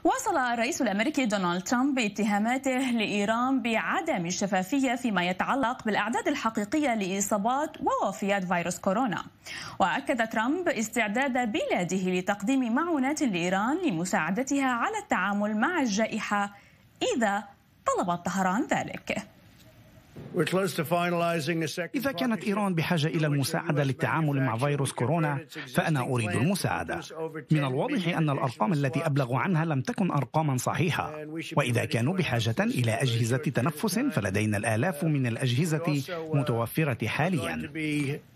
واصل الرئيس الأمريكي دونالد ترامب باتهاماته لإيران بعدم الشفافية فيما يتعلق بالأعداد الحقيقية لإصابات ووفيات فيروس كورونا. وأكد ترامب استعداد بلاده لتقديم معونات لإيران لمساعدتها على التعامل مع الجائحة إذا طلبت طهران ذلك. إذا كانت إيران بحاجة إلى المساعدة للتعامل مع فيروس كورونا فأنا أريد المساعدة. من الواضح أن الأرقام التي أبلغوا عنها لم تكن أرقاما صحيحة، وإذا كانوا بحاجة إلى أجهزة تنفس فلدينا الآلاف من الأجهزة متوفرة حاليا.